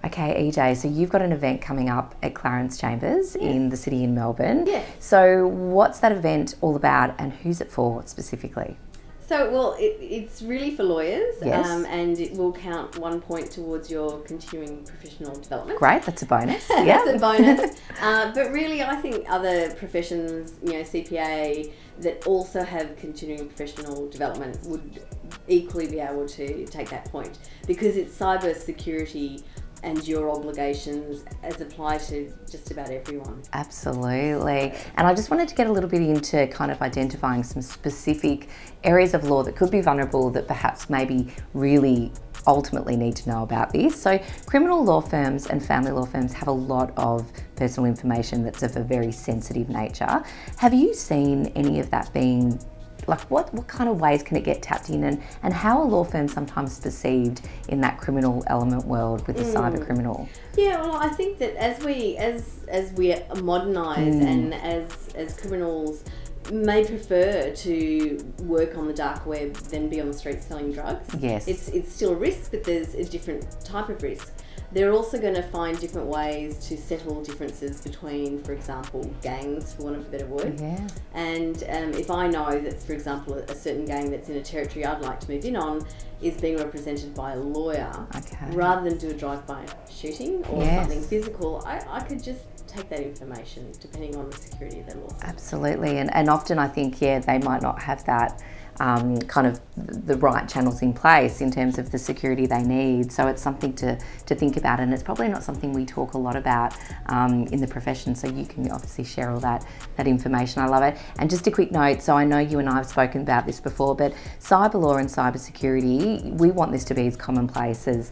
Okay, EJ, so you've got an event coming up at Clarence Chambers in the city in Melbourne. Yes. So what's that event all about and who's it for specifically? So, well, it's really for lawyers, Yes. and it will count 1 point towards your continuing professional development. Great, that's a bonus. That's a bonus. But really, I think other professions, CPA, that also have continuing professional development would equally be able to take that point, because it's cyber security and your obligations as apply to just about everyone. Absolutely. And I just wanted to get a little bit into kind of identifying some specific areas of law that could be vulnerable that perhaps maybe really ultimately need to know about this. So criminal law firms and family law firms have a lot of personal information that's of a very sensitive nature. Have you seen any of that being, like what kind of ways can it get tapped in, and how are law firms sometimes perceived in that criminal element world with the cyber criminal? Yeah, well, I think that as we modernise and as criminals may prefer to work on the dark web than be on the street selling drugs. Yes. It's still a risk, but there's a different type of risk. They're also going to find different ways to settle differences between, for example, gangs, for want of a better word. Yeah. And if I know that, for example, a certain gang that's in a territory I'd like to move in on is being represented by a lawyer, rather than do a drive-by shooting or something physical, I could just take that information depending on the security of their law. Absolutely, and often I think, they might not have that kind of the right channels in place in terms of the security they need. So it's something to think about, and it's probably not something we talk a lot about in the profession, so you can obviously share all that information. I love it. And just a quick note, so I know you and I have spoken about this before, but cyber law and cyber security, we want this to be as commonplace as,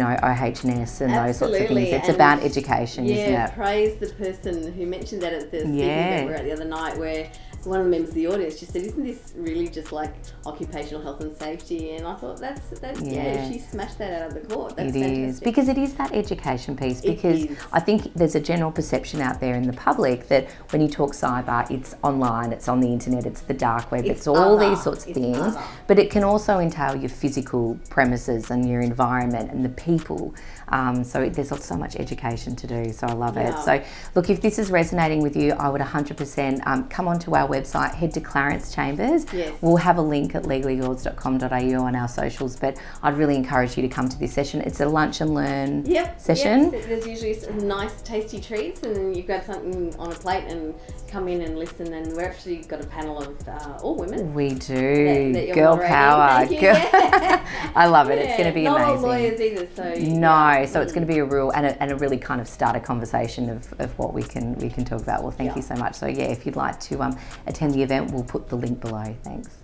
OH&S and those sorts of things. It's about education, isn't it? Praise the person who mentioned that at the speaking that we were at the other night, where one of the members of the audience just said, "Isn't this really just like occupational health and safety?" And I thought that's she smashed that out of the court. That's fantastic. Is, because it is that education piece, because I think there's a general perception out there in the public that when you talk cyber, it's online, it's on the internet, it's the dark web, it's all these sorts of things, but it can also entail your physical premises and your environment and the people. So there's so much education to do, so I love it. So look, if this is resonating with you, I would 100% come onto our website, head to Clarence Chambers. Yes. We'll have a link at legallyyours.com.au on our socials, but I'd really encourage you to come to this session. It's a lunch and learn session. Yes, there's usually some nice tasty treats, and then you grab something on a plate and come in and listen, and we've actually got a panel of all women. We do. That Girl power. I love it. Yeah, it's going to be not amazing. all lawyers either, so so it's going to be a real and a really kind of start a conversation of what we can talk about. Well, thank you so much. So if you'd like to attend the event, we'll put the link below. Thanks.